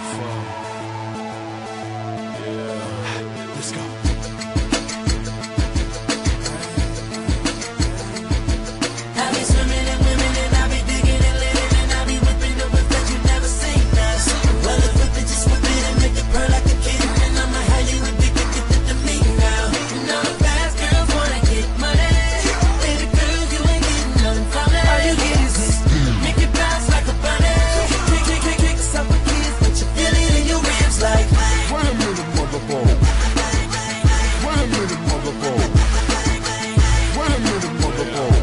Let's go. I be swimming in women and I be digging and living and I be whipping the whip that you never seen us. Well, if whip it, just whip it and make it purr like a kitten. And I'ma have you addicted to me now. You know the fast girls wanna get money. Baby girl, you ain't getting nothing from it. All you get is this, make it bounce like a bunny. Kick, some for kids, but you feel it in your ribs like. Wait a minute, motherfucker. Wait a minute, motherfucker. Wait a minute, motherfucker.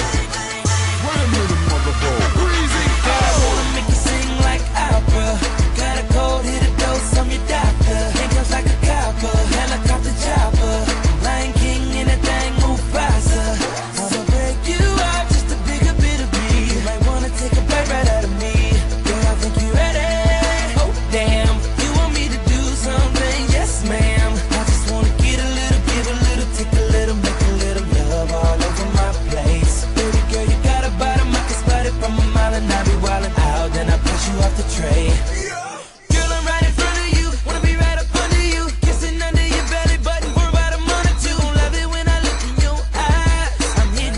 Wait a minute, motherfucker. Breezy. I wanna make you sing like opera. Got a cold, hit a dose, I'm your doctor. Handcuffs like a copper, helicopter chopper. Lion King and that thing move faster. I'ma break you out just a bigger bit of me. You might wanna take a bite right out of me. Girl, I think you ready. Oh damn, you want me to do something? Yes ma'am. I just wanna get a little, give a little, take a little, make a little love all over my place. Baby girl, you got a bottom, I can spot it from a mile and I be wildin' out. Then I push you off the tray. Girl, I'm right in front of you, wanna be right up under you, kissing under your belly button for about a month or two. Love it when I look in your eyes, I'm hitting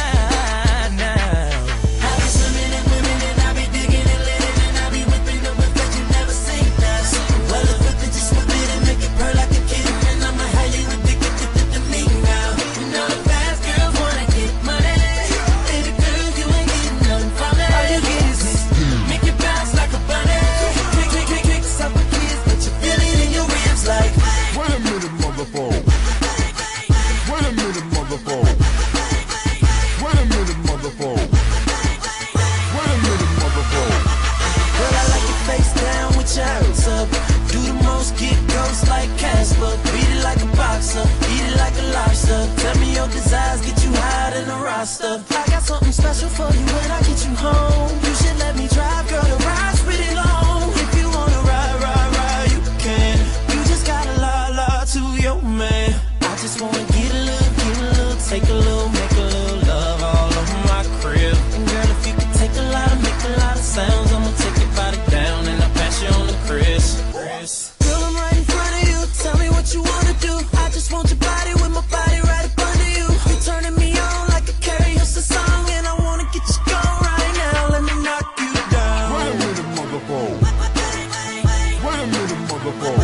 high now. I be swimming in women and I be digging and living and I be whipping the whip that you never seen us. Well, if whip it, just whip it and make it purr like a kitten. And I'ma have you addicted to me now. You know the fast girls wanna get money. Baby girl, you ain't getting nothing from it. All you get is this, make it bounce like a bunny. Kick, some for kids, but you feel it in your ribs like. Wait a minute, motherfucker. Wait a minute, motherfucker. Wait a minute, motherfucker. Wait a minute, motherfucker. Girl, I like your face down with your hands up. Do the most, get ghost like Casper. Beat it like a boxer, eat it like a lobster. Tell me your desires, get you higher than a roster. I got something special for you when I get you home. You should let me drive, girl, the ride's pretty long. If you wanna ride, you can. You just gotta lie to your man. I just wanna get a little, take a little, make a little love all over my crib. And girl, if you could take a lot and make a lot of sounds, I'ma take your body down and I'll pass you on the Chris. Girl, I'm right in front of you, tell me what you wanna do. I just want your body with my body right up under you. You turning me on like a karaoke song, and I wanna get you going right now. Let me knock you down. Wait a minute, motherfucker. Wait a minute, motherfucker.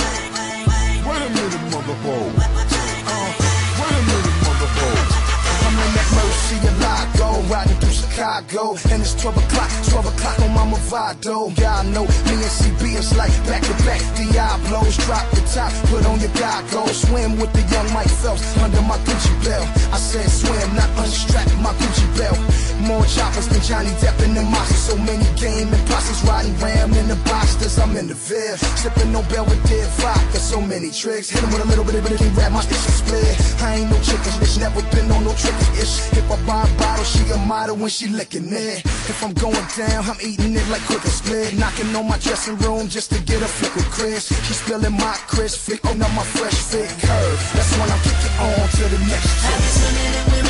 Wait a minute, motherfucker. Wait a minute, motherfucker. I'm in that Mercy Alago, riding through Chicago, and it's 12 o'clock on my Movado. Yeah, I know, me and CB is like back to back Diablos. Drop the top, put on your goggles, swim with the young Mike Phelps under my Gucci belt. I said swim, not unstrap my Gucci belt. More choppers than Johnny Depp in the monsters. So many game imposters riding ram in the Bostas. I'm in the Viv, sipping no Belvedere vodka. So many tricks, hit 'em with a little bit of anything, rap my shit split. I ain't no chicken, bitch, never been on no tricky-ish. If I buy a bottle, she a model when she licking it. If I'm going down, I'm eating it like quick and split. Knocking on my dressing room just to get a flick of Chris. She spilling my Chris, flicking on my fresh fit curve. That's when I'm kicking on to the next I chick. be swimming in women